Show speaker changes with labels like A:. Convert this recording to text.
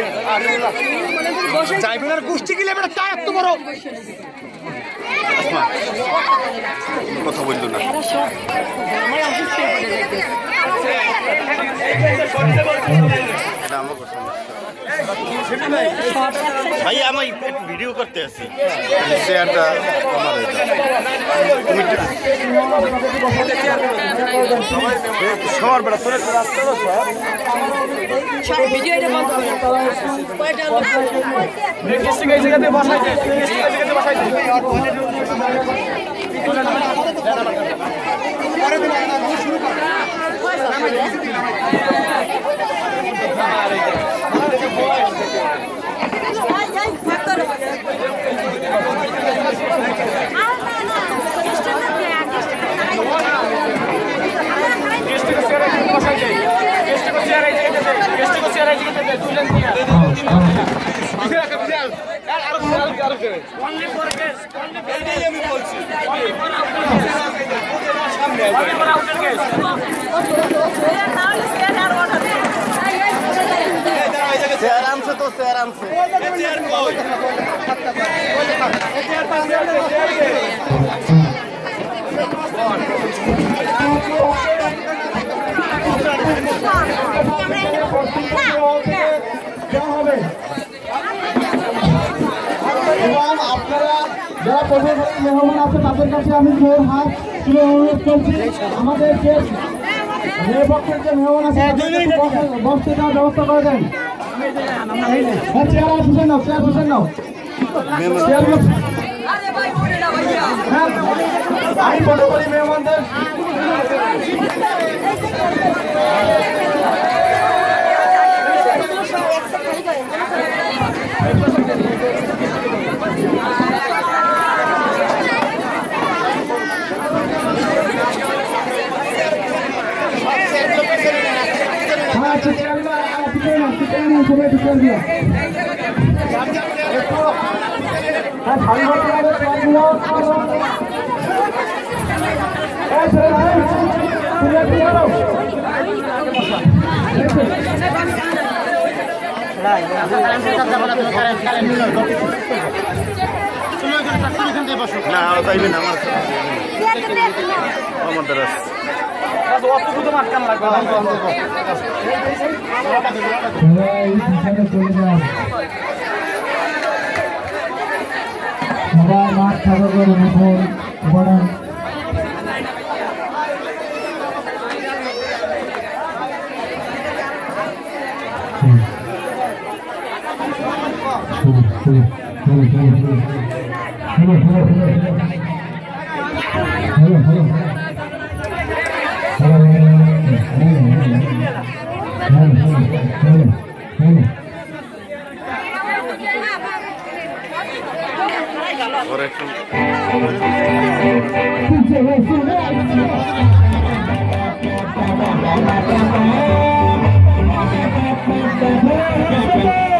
A: যাইবেন গোষ্ঠী গেলে এবার তা এত বড় কথা বললো না ভাই আমি ভিডিও করতে আছি শেয়ারটা সবার বেড়া তোর ভিডিও এটা বন্ধ এই জায়গাতে বসাই দে বসাই দে শুরু কর आराम से तो आराम से যারা প্রশাসনিক মেহমান আছে তাদের কাছে আমি জোর হাত তুলে অনুরোধ করছি আমাদের যে নিরপক্ষের যে মেহমান আছে বসতে দেওয়ার ব্যবস্থা করে দেন চেয়ার বসে নাও চেয়ার বসে নাও আমি মনে করি মেহমানদের না যাইবেন আমাদের মাঠ খাবার করে বড়
B: Thank you.